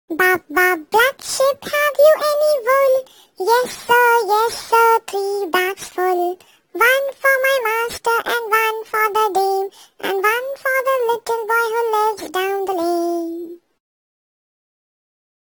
Black sheep, have you any wool? Yes sir, 3 bags full. One for my master and